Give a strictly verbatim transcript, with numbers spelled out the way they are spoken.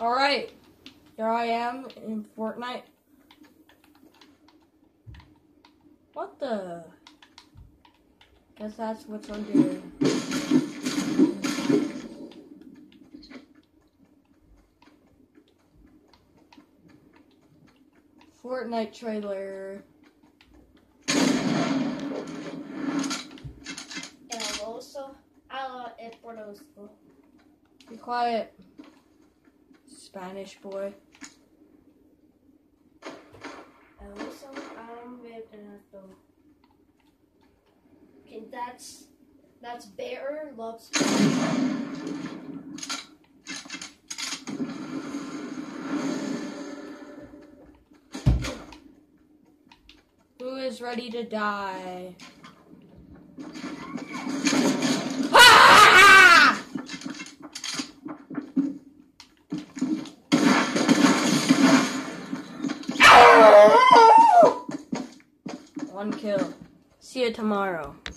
Alright, here I am in Fortnite. What the? Guess that's what's under. Fortnite trailer. El oso a el porosco. Be quiet, Spanish boy. El oso hambriento. Okay, that's that's bear loves. Who is ready to die? One kill. See you tomorrow.